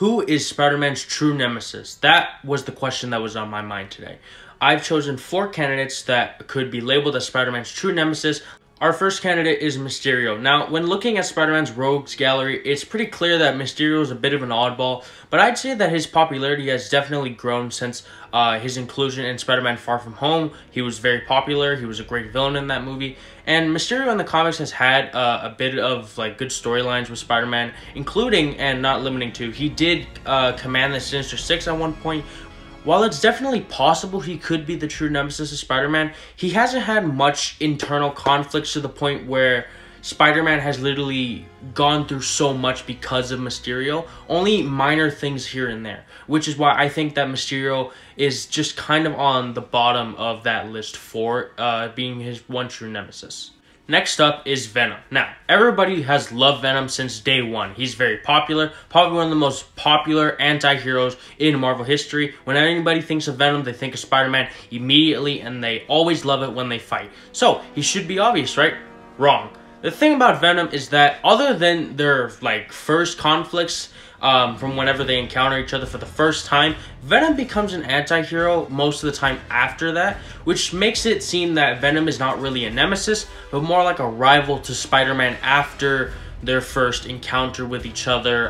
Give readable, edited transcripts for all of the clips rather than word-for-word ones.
Who is Spider-Man's true nemesis? That was the question that was on my mind today. I've chosen 4 candidates that could be labeled as Spider-Man's true nemesis. Our first candidate is Mysterio. Now, when looking at Spider-Man's rogues gallery, it's pretty clear that Mysterio is a bit of an oddball, but I'd say that his popularity has definitely grown since his inclusion in Spider-Man Far From Home. He was very popular. He was a great villain in that movie. And Mysterio in the comics has had a bit of good storylines with Spider-Man, including, and not limiting to, he did command the Sinister Six at one point. While it's definitely possible he could be the true nemesis of Spider-Man, he hasn't had much internal conflicts to the point where Spider-Man has literally gone through so much because of Mysterio. Only minor things here and there, which is why I think that Mysterio is just kind of on the bottom of that list for being his one true nemesis. Next up is Venom. Now, everybody has loved Venom since day one. He's very popular, probably one of the most popular anti-heroes in Marvel history. When anybody thinks of Venom, they think of Spider-Man immediately, and they always love it when they fight. So, he should be obvious, right? Wrong. The thing about Venom is that other than their first conflicts, from whenever they encounter each other for the first time, Venom becomes an anti-hero most of the time after that, which makes it seem that Venom is not really a nemesis, but more like a rival to Spider-Man after their first encounter with each other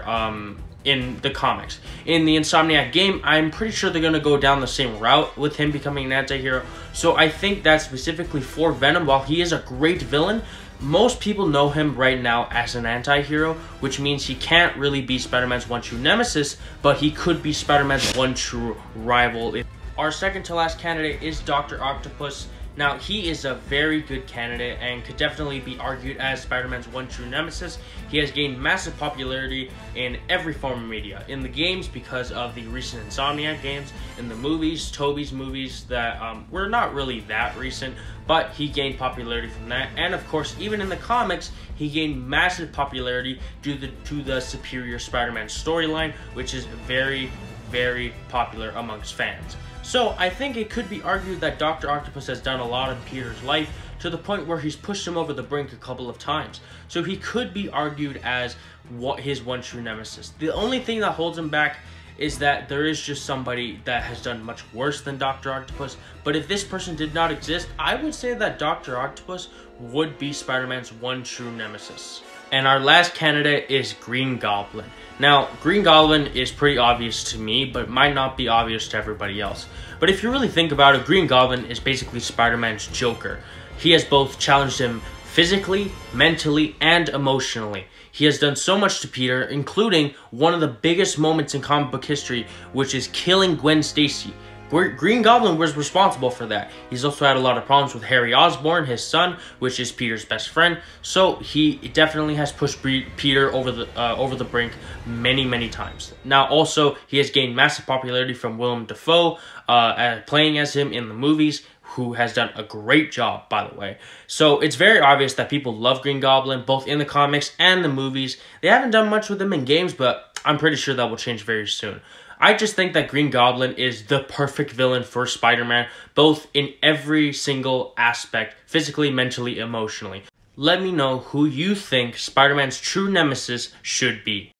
in the comics. In the Insomniac game, I'm pretty sure they're going to go down the same route with him becoming an anti-hero, so I think that's specifically for Venom. While he is a great villain, most people know him right now as an anti-hero, which means he can't really be Spider-Man's one true nemesis, but he could be Spider-Man's one true rival. Our second to last candidate is Dr. Octopus. Now, he is a very good candidate and could definitely be argued as Spider-Man's one true nemesis. He has gained massive popularity in every form of media. In the games, because of the recent Insomniac games. In the movies, Tobey's movies that were not really that recent, but he gained popularity from that. And of course, even in the comics, he gained massive popularity due to the Superior Spider-Man storyline, which is very, very popular amongst fans. So I think it could be argued that Dr. Octopus has done a lot in Peter's life to the point where he's pushed him over the brink a couple of times. So he could be argued as his one true nemesis. The only thing that holds him back is that there is just somebody that has done much worse than Dr. Octopus. But if this person did not exist, I would say that Dr. Octopus would be Spider-Man's one true nemesis. And our last candidate is Green Goblin. Now, Green Goblin is pretty obvious to me, but might not be obvious to everybody else. But if you really think about it, Green Goblin is basically Spider-Man's Joker. He has both challenged him physically, mentally, and emotionally. He has done so much to Peter, including one of the biggest moments in comic book history, which is killing Gwen Stacy. Green Goblin was responsible for that. He's also had a lot of problems with Harry Osborn, his son, which is Peter's best friend. So he definitely has pushed Peter over the brink many, many times. Now, also, he has gained massive popularity from Willem Dafoe, playing as him in the movies, who has done a great job, by the way. So it's very obvious that people love Green Goblin, both in the comics and the movies. They haven't done much with him in games, but I'm pretty sure that will change very soon. I just think that Green Goblin is the perfect villain for Spider-Man, both in every single aspect, physically, mentally, emotionally. Let me know who you think Spider-Man's true nemesis should be.